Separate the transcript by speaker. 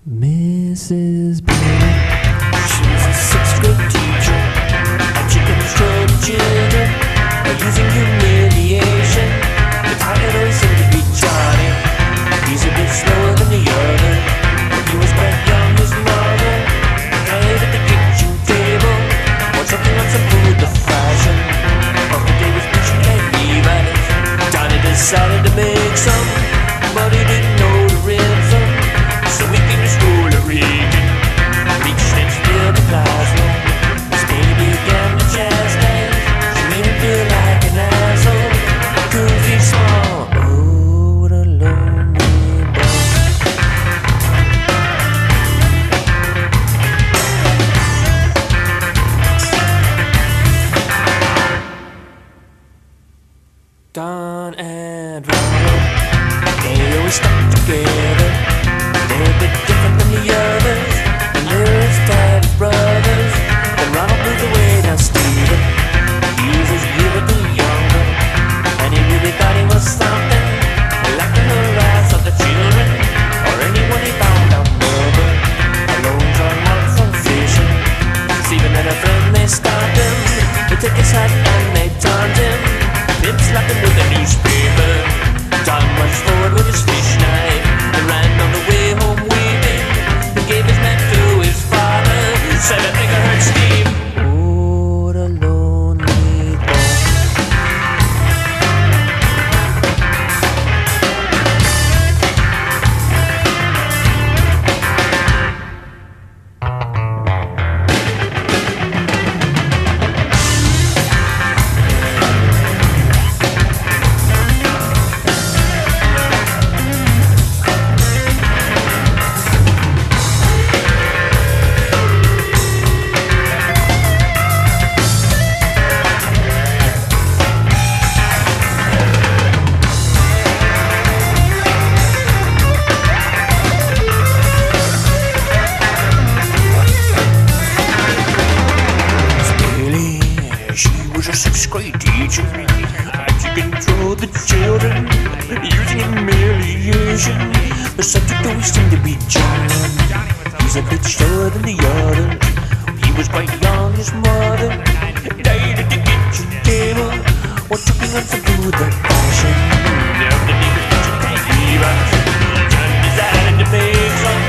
Speaker 1: Mrs. Blaileen, she's a sixth grade teacher, and she can control the children by using humiliation. The title always seemed to be Johnny. He's a bit slower than the other. When he was quite young, his mother played at the kitchen table, while choking on some food, the fashion of the day was preaching at Levi's. Johnny decided to make some, but he didn't know the rhythm. So we came to school at Regan, reached and filled the classroom. His baby began to chastise, she made him feel like an asshole. I couldn't feel small, oh, what a lonely boy. Don and Ronald, they always stuck together. They're a bit different than the others, and they're his daddy's brothers. Then Ronald moved away, now Steven, he was a year or two younger, and he really thought he was something, like the harass of the children, or anyone he found outnumbered, alone on one from fishing. Steven and a friend, they stopped him, they took his hat and they taunt him, pimp slapped him with a newspaper. John runs forward with his fish knife, and ran on the way home weeping. He gave his knife to his father, said I think I heard Steve. Oh, what a lonely boy. She was a sixth grade teacher, and she controlled the children using humiliation. The subject always seemed to be John. He's a bit slower than the others. He was quite young, his mother died at the kitchen table while choking on some food that fashion. Now the neighbors kitchen can't leave us. John decided to make some